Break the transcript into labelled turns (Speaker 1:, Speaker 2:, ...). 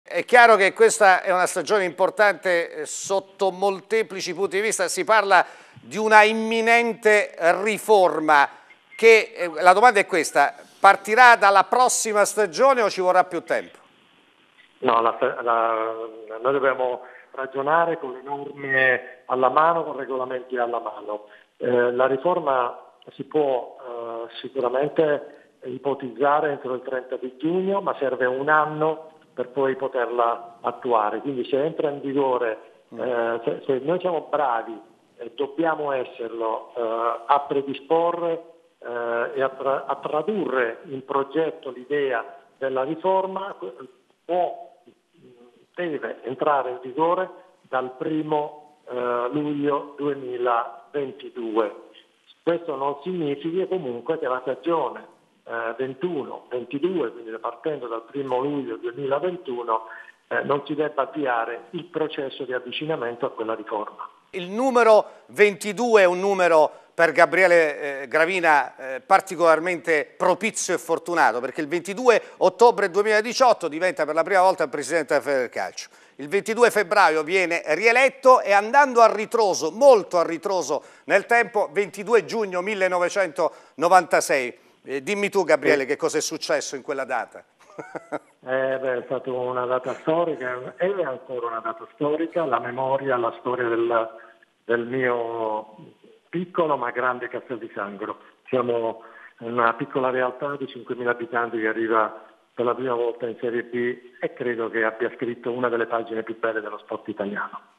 Speaker 1: È chiaro che questa è una stagione importante sotto molteplici punti di vista, si parla di una imminente riforma che, la domanda è questa, partirà dalla prossima stagione o ci vorrà più tempo?
Speaker 2: No, noi dobbiamo ragionare con le norme alla mano, con regolamenti alla mano. La riforma si può sicuramente ipotizzare entro il 30 di giugno, ma serve un anno per poi poterla attuare. Quindi se entra in vigore, se noi siamo bravi e dobbiamo esserlo a predisporre e a tradurre in progetto l'idea della riforma, deve entrare in vigore dal 1° luglio 2022. Questo non significa comunque che la stagione 21-22, quindi partendo dal 1° luglio 2021, non si debba avviare il processo di avvicinamento a quella riforma.
Speaker 1: Il numero 22 è un numero per Gabriele Gravina particolarmente propizio e fortunato, perché il 22 ottobre 2018 diventa per la prima volta il presidente della Federcalcio. Il 22 febbraio viene rieletto e, andando a ritroso, molto a ritroso nel tempo, 22 giugno 1996. Dimmi tu, Gabriele, che cosa è successo in quella data?
Speaker 2: È stata una data storica, è ancora una data storica, la memoria, la storia del mio piccolo ma grande Castel di Sangro. Siamo una piccola realtà di 5.000 abitanti che arriva per la prima volta in Serie B e credo che abbia scritto una delle pagine più belle dello sport italiano.